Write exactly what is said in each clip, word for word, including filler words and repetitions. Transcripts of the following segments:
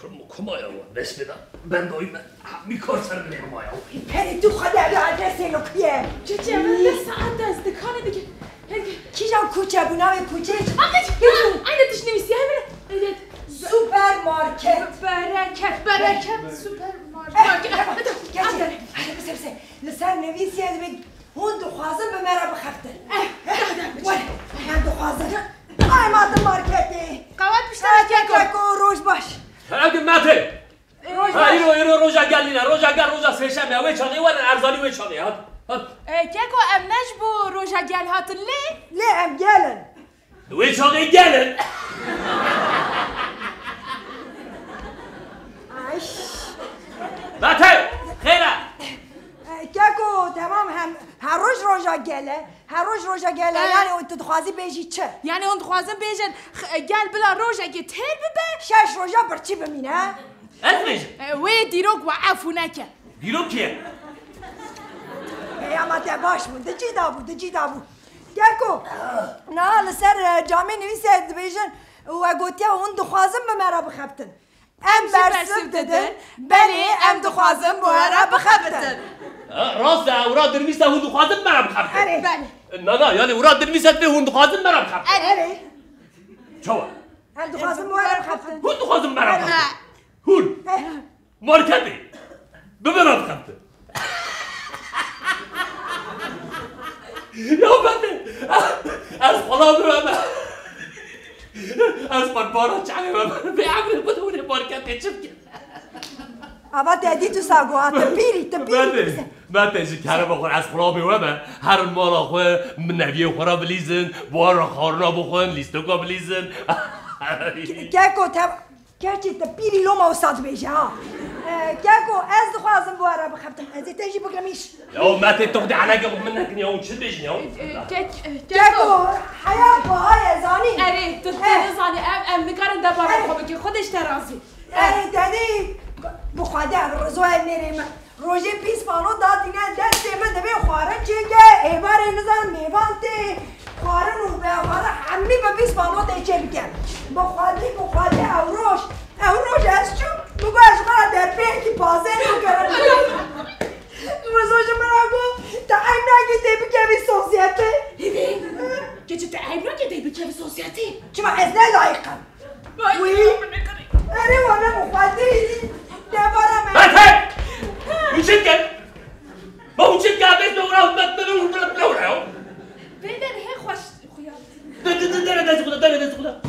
کمایا و بس بدم بندایی من میکار سر بلیم مایا پری تو خدا به آدرس اینو کیه چه چه من ده ساعت از دکانه دیگه کی جام کوچه بونام کوچه آقا اینه تش نویسی همین سوپر مارکت برکت برکت سوپر مارکت گه بس بس لسر نویسی از بگ هون دخوازم به مرا بخفتن وای من دخوازم آی مادم مارکتی قوات بیشتر ککو روش باش اگه مته ایرو ایرو روزا گلینا روزا گل روزا سهشنبه اوه چانه و ارزانی و چانه هات هات ککو ام نجبو روزا گل هاتن لی لی ام گلن و چانه گلن ایش مته خیره ککو تمام هم هر روز روزا گله هر روز روزا گله یعنی اون تدخوازی بیجی چه یعنی اون خوازم بیجن گل بلا روزا گه تر ببه شش روزا برچی بمینه اتمیش وی دیروگ و عفو نکه دیرو کیه اما باش بود ده چی دا بود ده چی دا بود ککو نه لسر جامعه نویسی بیجن و گوتیا اون دخوازم به مرا بخفتن ام برسب ددن بله ام دخوازم به مرا بخفتن راسته اورا درمیسته هون دخوازم مرا بخفتن اره بله نه نه یعنی اورا درمیسته به هون دخوازم مرا بخفتن اره چوا ام دخوازم به مرا بخفتن هون دخوازم مرا بخفتن هون مارکتی به مرا بخفتن یا بنده از خدا برم از پرپارا چنه من به عمل بدون مارکتی چم کرد اما تهدی تو ساگوها تپیری تپیری بله بله چه کاره بخور از خدا بیومه هر اون مالا خواه نویه خورا بلیزن بارا خارنا بخون لیستوکا بلیزن ککو تب کچی تپیری لوما استاد بیشه ها ککو از دخوازم بوارا بخفتم از تجی بگرمیش یا مته تخدی علاقه بود من نکنی اون چه بیشنی ها ککو حیات باهای زانی اره تو تنظانی ام ام میکارن دبارم خوبه که خودش ترازی اره دادی بخواده روزوه نریم روژه پیس پانو داد دیگه دست من دبی خواره چیگه ایوار نزان میوانتی خواره نو به خواره همی به پیس پانو دیچه بکن بخواده بخواده او روش او روش از چون بگو از خواه در پیکی پازه نو کرن روزوش من اگو تا این ناگی دی بکوی سوسیتی هیوی که چه تا این ناگی دی بکوی سوسیتی چما از نه لایقم وی اره وانا بخواده دبارم مته اون چه کرد با اون چه کرد بیست نورا بد بد اون بلد نورا بیدن هی خوش خویاد ده ده ده ده خدا ده ده خدا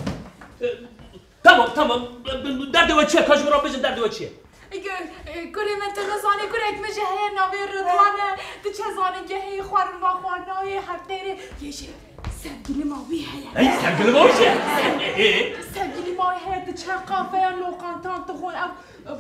تمام تمام در دو چیه کاش برام بجن در دو چیه گوری من تنظانی گوری اکمجه هی ناوی رضوانه ده چه زانگه هی خوارن با خوارنای هر دیره یشه سبگیلی ماوی هی ای سبگیلی ماوی چیه؟ سبگیلی ماوی هی ده چه قافه یا لوقانتان تخون او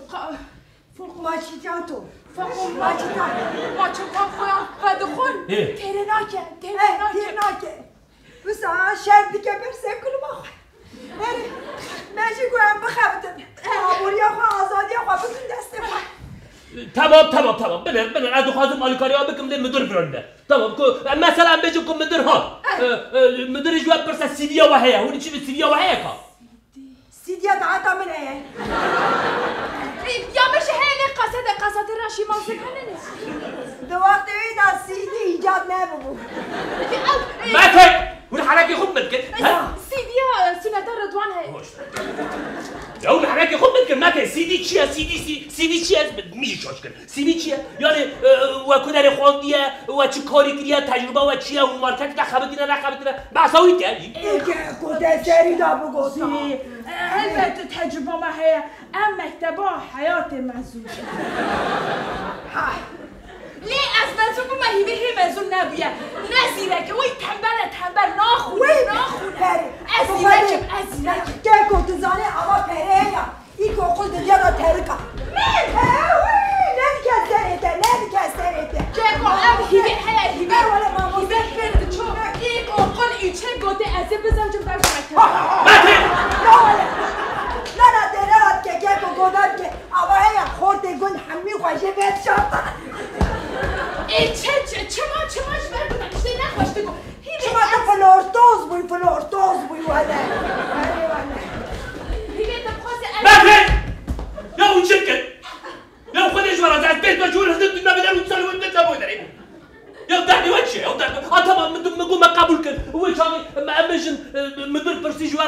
ماچی جاتو فقط ماچی جاتو ماچی قافه فدخون تیره ناکه تیره تیره ناکه بسا شرد دیگه برسه کلو ما خواه اره ماشی گویم بخفتم آبوری خواه آزادی خواه بکن دسته خواه تمام تمام تمام بنر بنر از خواهد مالکاری ها بکم لی مدر برنده تمام مثلا بجو کن مدر ها مدر جواب برسه سیدیا و هیا هونی چی به سیدیا و هیا که سیدیا دعاتا من هیا یا میشه هیلی قصد قصد راشی مازه کنه دو وقت وید از سیدی ایجاد نبود مته اون حرکه خوب بد کن سیدیا سنت رضوان هی یا اون حرکه خوب بد کن مته سیدی چیه سیدی سی سیدی چیه میشه شاش کن سیدی چیه یعنی و کدر خواندیه و چی کاری کریه تجربه و چیه اون مارکت نخبه دیره نخبه دیره بحثاوی کردی کده سری دا بگوزی البته تجربه ما هی ام مکتبا حیات مزون لی از مزون بو مهیبه هی مزون نبیه نزیره که وی تنبله تنبل ناخونه ناخونه ازیره کم ازیره کم که کتزانه اما پره یا ای که خود دیا دا ترکا من نبی که سریته نبی که سریته که که ام هیبه هی هیبه هیبه برد چو ای که قل ایچه گوده ازی بزن جم در مکتب مته نه نه درات که که که گودن که اما هی خورده گل همی خوشه بید شد ای چه چه چه ما چه ماش برد بکنشته نخوشته گو چه ما تا فلورتوز بوی فلورتوز بوی وله هیبه تا بخواسته مته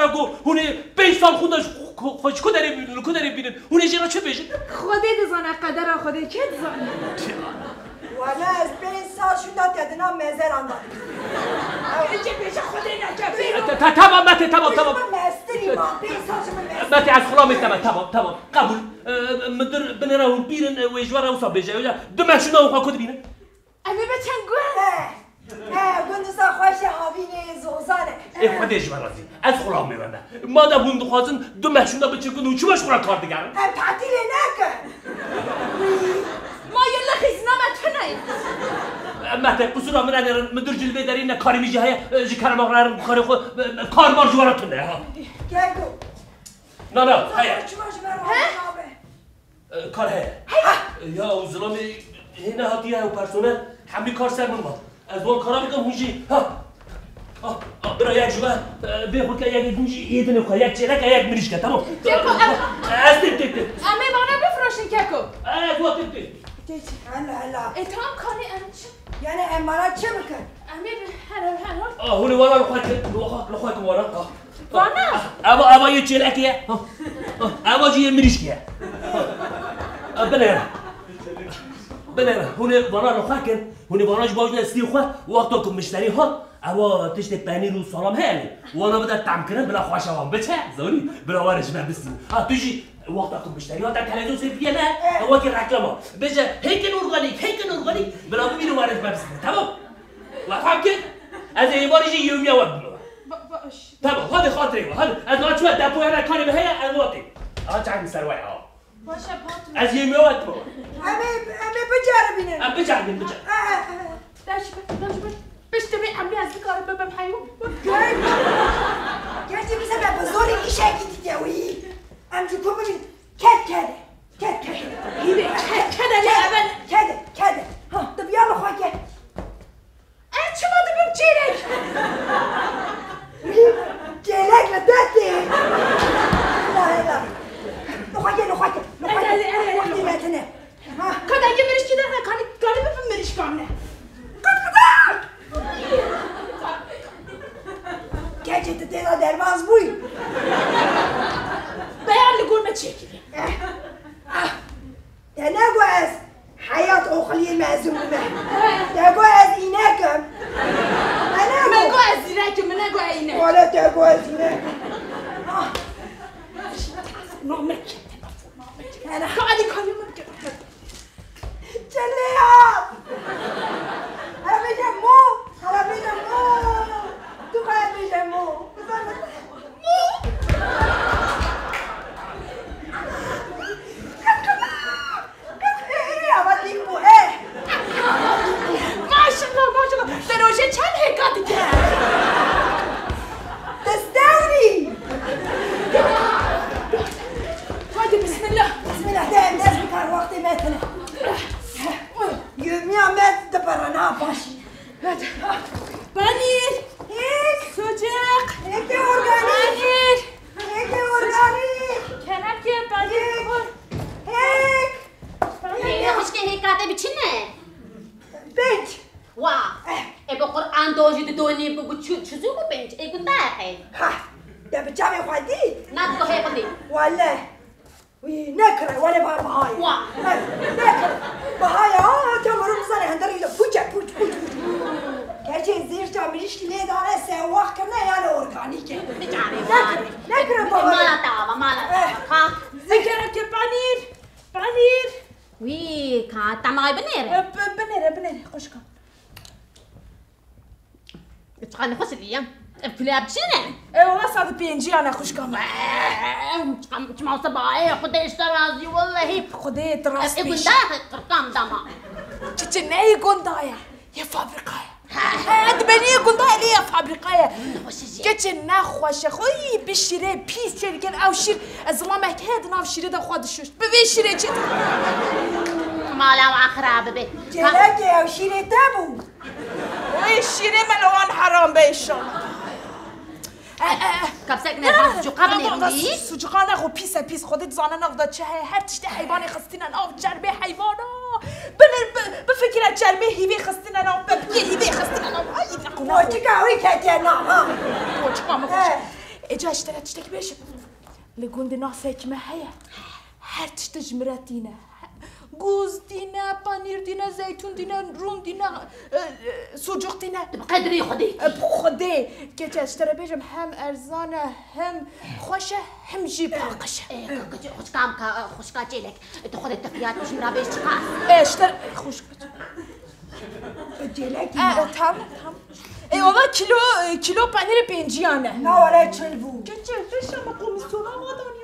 برا گو هونه پنج سال خوندش خوش کو داره ببینن کو داره ببینن هونه جرا چه بشه خودت زانه قدر خودت که زانه والا از پنج سال شد یادنا مزر انداز چه پیش خودت نکه تمام مت تمام تمام مستری ما پنج سال شما مت از خلا میتم تمام تمام قبول مدر بنراون بیرن وجوار او صاحب بجا دو ماشونا او خود بینن امی بچن گو اه گندسا خوش آبینه زوزانه ای خودش برازی از خلا میبنده مادام هند خوازن دو ماشونا بچه گنو چی باش خورا کار دیگرن ام تعطیل نکن ما یلا خیزنا متنه مت قصور من ندارن مدر جلوه دارین کاری میجه های جی کارم آقرار کار خود کار مار جوارتونه ها گرگو نه نه هیا چی باشه برای کار هیا یا او ظلمی هنه هاتیه او پرسونه همی کار سر من ما از اون کارا بگم هونجی ها برای یک جوه به خود که یک هونجی یه دنه خواه یک چرک یک مریش که تمام از تیب تیب تیب امی بانه بفروشین ککو از دو تیب تیب هلا هلا اتهام کاری ام چه یعنی امارا چه بکن امی هرم هرم آه هونی والا لخواه لخواه که والا وانا اما اما یه چرکیه اما جی یه مریش که بله بله هونه وانا لخواه کن هونه واناش باجن استی خواه وقتا که مشتری ها اما تشت پنیر و سالام هلی وانا بده تم کنن بلا خواه شوام بچه زونی بلا وارش من بستیم ها توشی وقتا که مشتری ها در تلویزیون سرفیه نه اما که رکلما بجه هیکن ارگانیک هیکن ارگانیک بلا ببینو وارش من بستیم تمام وفهم کن از این بارش یومی وقت بنو باش تمام هذا خاطري هذا انا ما تبدا ابوي انا كان بهي الوطي ها تعال سروي ها باشه باتو از يموت مو امی امی بجاره بینه ام بجعل من بجعل داش داش بشتبه عمي از کار ببم حیو گرچه بیسه به بزرگ ایشه دیده وی امجو کن ببین کد کده کد کده هیده کد کده نه اول کده کده ها دو بیا لخواه که اه چه ما دبم چیرک جيلك لداتي لا لا نخويا نخويا نخويا وقتي ما تنام کد اگه مرش که در کانی کانی بفهم مرش کامنه قد قد كاجي تدينا درباز بوي بیان لگول ما چیکی يا ناقواز حياة أخلي معزومة ناقواز إناكم أنا منگو از زیرک منگو اینه ولا تاقواز إناكم نامك أنا قاعدي كل يوم بجد جليات أنا بجمو أنا بجمو تقعد بجمو مو ما شاء الله ما شاء الله دروجه چند حکاتی که تستوري هادي بسم الله بسم الله دائم لازم كان وقتي مثلا يوميا مات دبرنا باشي بانير هيك سوجق هيك أورجانيك بانير هيك أورجانيك کنم که بانير خور هيك نه خوش که حکایت بچینه بنت وا ای با قرآن دوجی دونی بگو چو چوزو کو بنت ای کو داخل ها ده بجامي خدي نه تو هی بندی ولا وي نكره ولا بها بهاي وا نكره بهاي اه تمرون صار هندري له بوجا بوج بوج كاجي زير تعمليش ليه دار سواق كنا يا اورجانيك بجاری نكره نكره بهاي مالا تاوا مالا ها ذكرك که بانير بانير وی کا تمای بنیره بنيره بنيره خوش کن اتقن خوش لیم فلاب چینه ای والله صاد پینجی انا خوش کن چم چم صباحی خودش ترازی والله خدای راست ابن بیش داخل قرقام دما چه نی گندایا یه فابریکایا هاد بنی گندایا لیه فابریکایا گچه نخوشه خوی بشیره پیس چرکن او شیر از ما مکهد ناف شیره دا خودشوش بوی شیره چه مالا و اخراب به جلاك يا وشيري تابو وی شیره ملوان حرام بیشان کبسک نه سوچقا بنیری سوچقا نخو پیس پیس خودت زانه نقدا چه هر تشت حیوان خستینن آف جربه حیوانا بنر بفکر جربه هیوی خستینن آف ببگی هیوی خستینن آف ای نقو نقو وتقاوي كاتينا ها سوچقا مخوش اجا اشتري تشتك بيش لقوند ناسك ما هي هر تشتج مراتينا جوز دينا بانير دينا زيتون دينا روم دينا سجق دينا بقدري خدي بخدي كي اشتري بيجم هم ارزانه هم خوشه هم جيب قشه خوش كام خوش كاجيلك تاخذ التفيات مش مرابيش خاص ايه اشتري خوش جيلك اه تمام تمام اي والله كيلو كيلو بانير بينجيانه لا ولا تشلفو كنت فيش ما قوم السوق وضعوني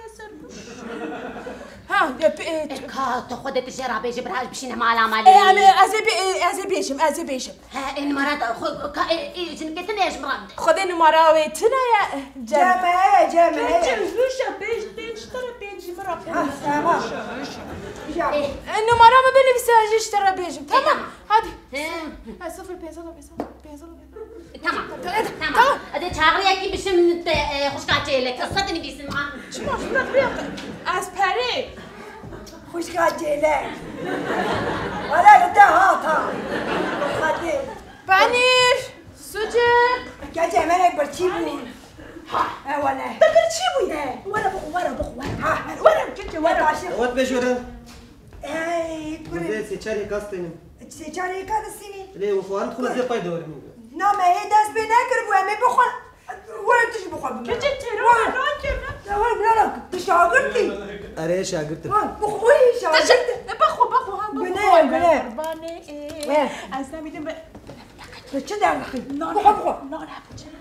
ها يا كا تاخذ الجرابه جبرها بشينا مالا مالي ايه انا ازبي ازبيشم ازبيشم ها ان مرات خذ كا جنكتنا ايش مراد خذي نمراويتنا يا جمعه جمعه فيش بيج بيج ترى بيج مرا تمام النمرة ما بني بساجي اشترى بيجم تمام هادي هاي صفر بيزل بيزل بيزل تمام تمام هذا شاغري اكيد باش من خوش كاجيلك قصتني بيسمع شو شو ريق اسبري خوش جيلك ولا قلت هاتا خدي بانير سجق كاجي مالك برتشيبو ها ولا برتشيبو ولا بخو ولا بخو ها ولا كنت ولا وات بجورا اي بدي سيچاري كاستين سيچاري كان السنين ليه وفوان تخلص زي باي دور لا ما هي داس بناكر بو امي بخل ولا تجي بخل كنت تروح راكب لا ولا لا تشاغرتي اري شاغرت بخوي شاغرتي بخو بخو ها بناء بناء باني وين اسامي دم بتشد يا اخي بخو بخو لا لا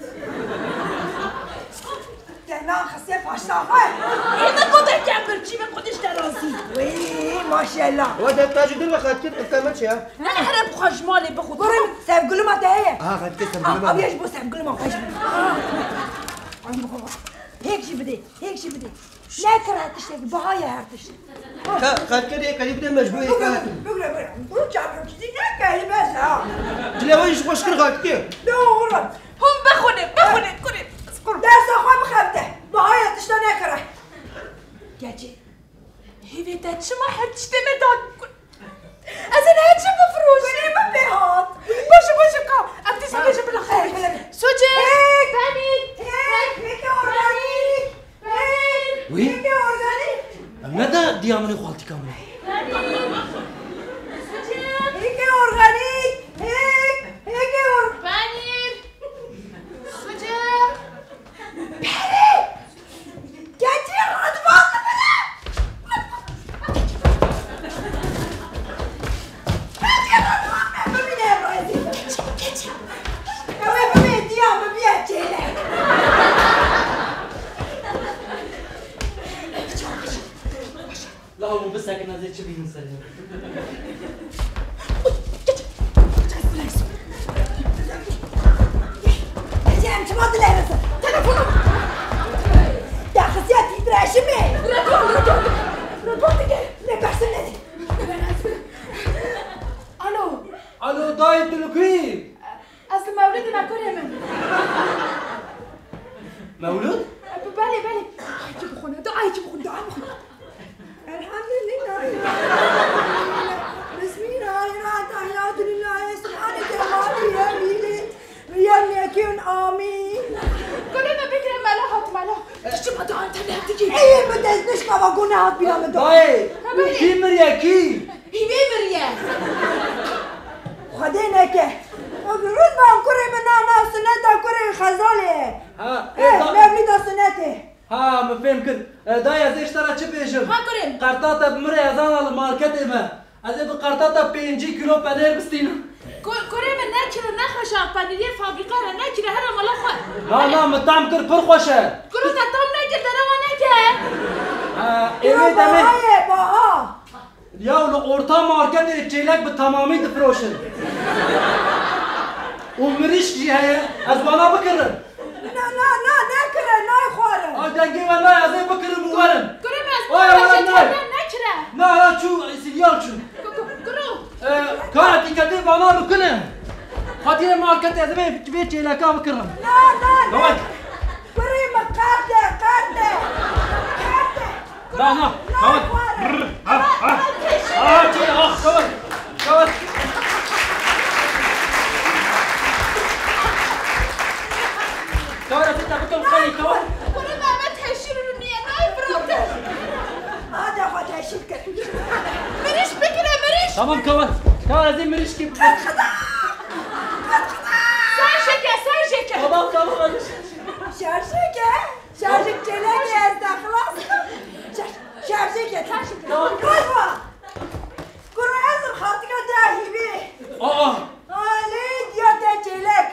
انا خسيت عشرة اذا كنت تعمل شيء ما كنتش تراسي وي ما شاء الله وده تاج دل خدت كم شيء انا حرب خش مالي باخذ قرن سيف قول ما تهي اه خدت كم اه ابي اجبو سيف قول ما خش هيك شي بدي هيك شي بدي لا كره تشتك بهاي هرتش خدت كده كده بدي مجبور كده بقول بقول بقول جاب كذي كاي بس ها لا وين شو مشكل خدت لا ورا هم باخذ باخذ كوري درس اخوي مخبته بهاي تشتني كره جاجي هي تاتش ما حد تشتمي دات أنا هاتش مفروش قولي ما بيهات باشا باشا كا أبدي سبيش بالخير سوجي هيك باني هيك هيك أورجانيك هيك وين؟ هيك أورجانيك ماذا ديامني خالتي كاملة هيك أورجانيك هيك هيك أورجانيك باني سوجي بحري جاجي رضوان لا هو بس هيك نازل شو بيجي نسلم يا انت ما طلع بس تليفون يا خسيتي تراشمي ركون ركون ركون ليه بحسن لي الو الو دايت الكريم اصل مولدي ما كوري من مولود؟ بالي بالي هاي تبخون دعاء تبخون دعاء بخون الحمد لله بسم الله الرحمن لله سبحانك يا ربي يا ميلي يا يكون امين كل ما بكره ما لها ما لها تجي ما دعاء انت اللي تجي ايه ما تزنش كما قلنا هات بلا مدى دايت كي مريا كي هي مريا خدينك الرز ما كوري من انا سنتا كوري خزالي ها ايه ما بيدا سنتي ها ما فهم كده دايا زي اشترى شو بيجم ها كوري قرطاطة بمريا زان الماركت ما هذا بقرطاطة بينجي كيلو بانير بستينو كوري من ناكر نخش على بانير فابريكا ناكر هذا ملخ لا لا مطعم كر فرخوشة كوري تطعم ناكر ترى ما ناكر ها ايه ايه تمام باهي باها يا اورتا ماركت تشيلك بالتمامي دفروشن ومريش جي هي ازوانا بكرن لا لا لا ناكره لا خواره دقي والله زي بكر مورن كوري ما اوه والله ناكر لا لا شو سيال شو كورو كانت كده وانا لكنه خاطر ماركت يا زلمه في بيت لك بكرن لا لا لا كوري ما قاعده قاعده قاعده لا لا لا خواره ها ها ها تي اخ كوت كوت كوت انت بتقول خلي كوت تمام كمان كمان از این مریشکی سر شکه سر شکه تمام تمام شرشکه شرشک چلکی از دخلاص شرشکه گلبا گروه از خاطقه دهیبی آه آلی دیاده چلک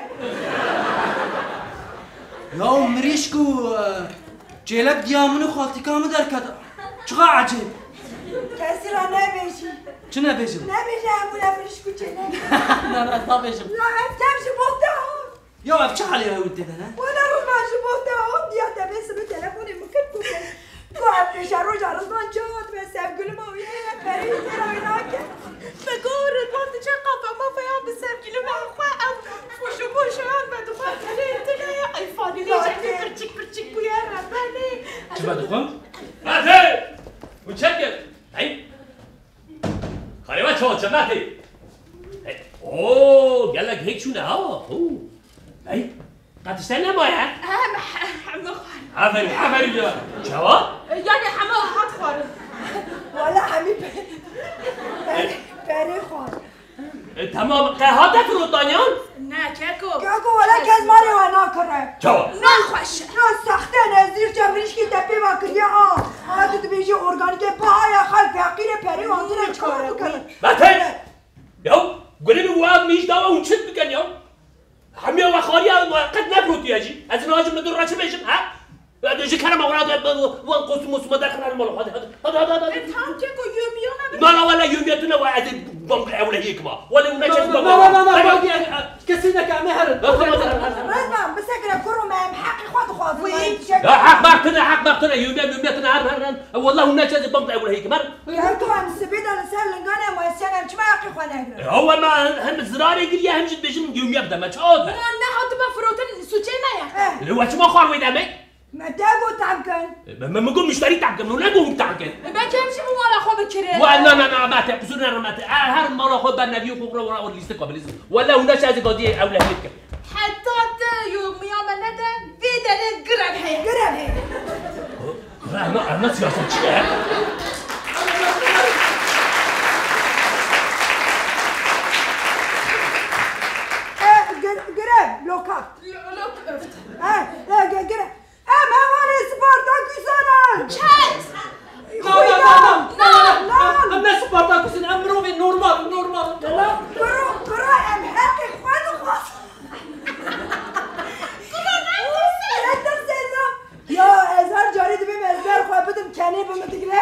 یا مریشکو چلک دیامونو خالتیکامو در کده چقدر عجیب کسی را نبیشی چه نبیشم؟ نبیشه همون افرشکو چلک نه نه نبیشم لا افتمشی بخته هم یا اب چه حالی هاود دیده نه؟ وانا رو ماشي بوده هم دیاده بسه تلفونی مکن بوده تو هفته شروع جارزمان جاد به سبگل ماویه پریزی را اینا که بگو رضوان چه قفا ما فیام به سبگیل ما خواه فوشو موشو هم بدو خواه تلی تلی ای فانی لیجه پرچک پرچک بویا ربانی چه بدو خواه؟ مهده متشکر هی خالی بچه ها چه مهده اوه گلک هیچونه ها هی قطشتن نمایه هم همه خواه آفرین آفرین جوان جوان یعنی همه هات خواه والا همی پری خواه تمام قهات فرود دانیان نه ککو کاکو والا کس ماری و ناکره جوان نه خوشه نه سخته نزدیر چمریش که تپی و کریه آه آه تو تو بیشی ارگانیکه پاهای خلق فقیر پری و آنتونه چکار بکنه بطه یو گلی به واب میش داوا اون چت بکن یو همه و خاری هم موقت نبروتی اجی از این هاجم ندور راچه بیشم ها دوشی کرم اوراد و قسم مسمى داخل المال هذا هذا هذا هذا تام ککو یومیونه ما لا ولا يوميتنا وعد بنك اولى هيك ما ولا ونجس ما ما ما ما باقي كسي نكامي هرد رزمان بسكر كرو ما حقي خود خود وين لا حق ما اقتنع حق ما اقتنع يوميا يوميتنا هر هر والله ونجس بنك اولى هيك مر كاكو عم سبيدا لسان لنقانا ما يسانا شو ما حقي خود هو ما هم زراري يقول يا هم جد بيجن يوميا بدا ما تشود نه هات بفروتن سوچه نه لو ما خار وين امي ما تاقو تعمكن ما نقول مشتري تعقم ولا نقول تعقم بچه‌مشی بو مال خو بکره ولا لا لا ما تقصون ما هر مال خو بنا نبي وقرا ولا ليست قبل ولا وناش از قضيه اولى هيك حتی تا یومیا منده ویدن گرن هی قرب هي انا انا سياسه چیه قرب لوكات اه لا قرب اه ما هو سبارتاكوسانا چت لا لا لا لا لا لا سبارتاكوس امرو في نورمال نورمال لا كرو كرو ام حقي خود خاص يا ازهر جاري دبي مزبر خو بدم كاني بمتقله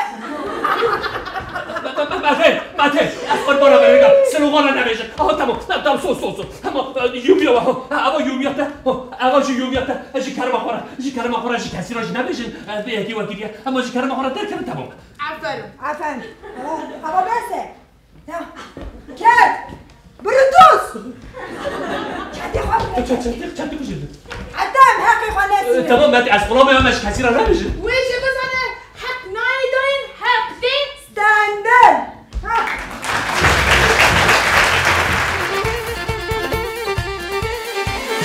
ماته ماته اخبار برا برگا سلوغانا نمیشه آها تمام تمام سو سو سو تمام یومیا و آوا یومیا تا آوا جو یومیا تا اجی کرما خورا اجی کرما خورا اجی کسی راج نمیشن به یکی وکیلیه اما اجی کرما خورا در کنه تمام عفرم عفن اما بس كات بردوس كاتي خاف چه چه چه چه عدام حقي خلاص تمام مات از خلا ما مش کسی را نمیشه وی